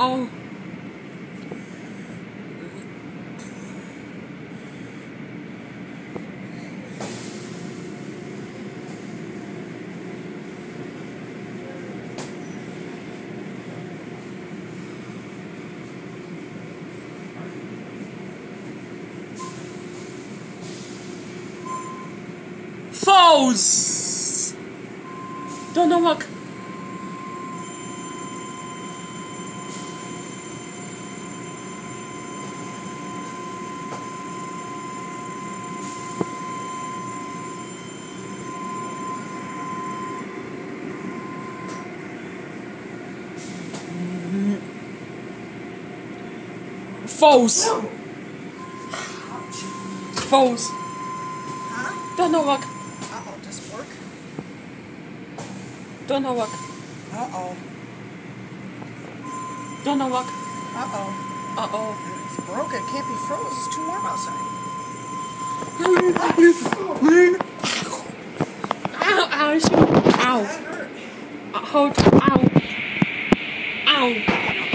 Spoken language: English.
Uh-oh. Foes! Don't know what. Foes! Foes! Huh? Don't know what. Uh-oh, does it work? Don't know what. Uh-oh. Don't know what. Uh-oh. Uh-oh. It's broken. It can't be frozen. It's too warm outside. Ow, ow, ow. That hurt. Hold, ow. Ow.